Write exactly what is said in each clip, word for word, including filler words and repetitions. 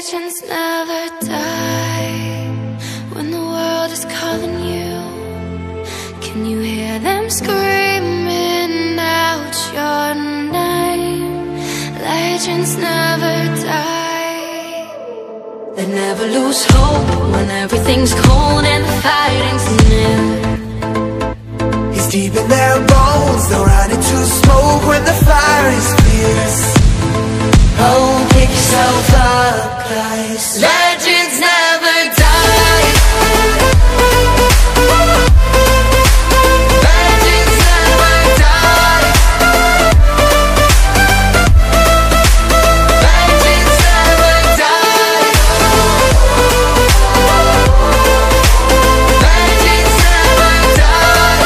Legends never die when the world is calling you. Can you hear them screaming out your name? Legends never die. They never lose hope when everything's cold and the fighting's near. It's deep in their bones, they'll run into smoke when the fire is fierce. Oh, pick yourself up, guys. Legends never die. Legends never die. Legends never die. Legends never die.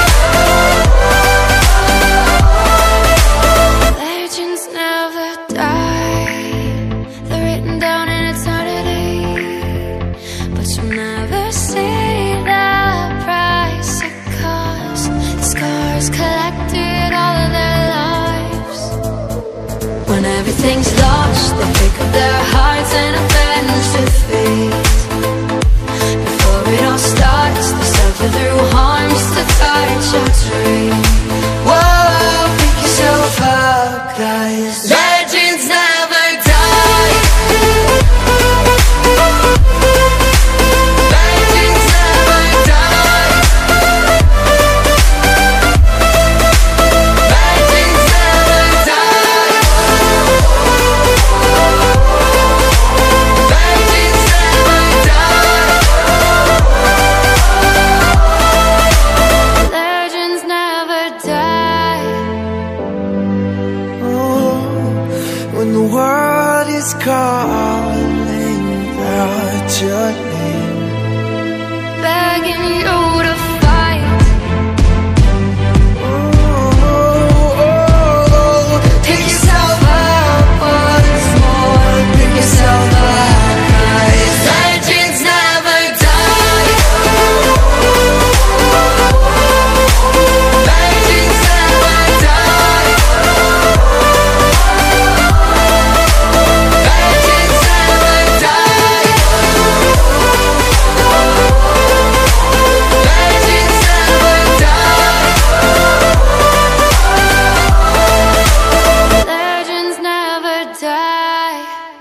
Legends never die. They're written down in eternity, but you'll never see the price it cost. The scars collected all of their lives. When everything's lost, they pick up their hearts and avenge defeat. Before it all starts, they suffer through harms to touch your dream. Whoa, pick yourself up, guys. Legends never die. Legends never die. Legends never die. Legends never die. Legends never die. Oh, when the world is calling out your name, Begging you to fight. oh, oh, oh, pick yourself up once more. Pick yourself up, guys. Legends never die. Legends never die. Legends never die. Legends never die. Legends never die.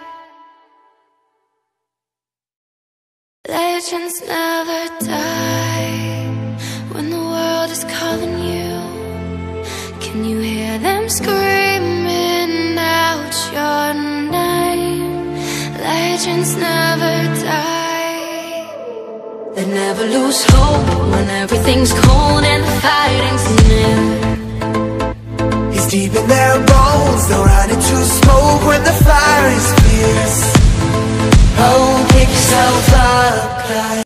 Legends never die when the world is calling you. Can you hear them screaming out your name? Legends never die. They never lose hope when everything's cold and the fighting's near. It's deep in their bones, they'll run into smoke when the fire is fierce. Oh, pick yourself up, guys.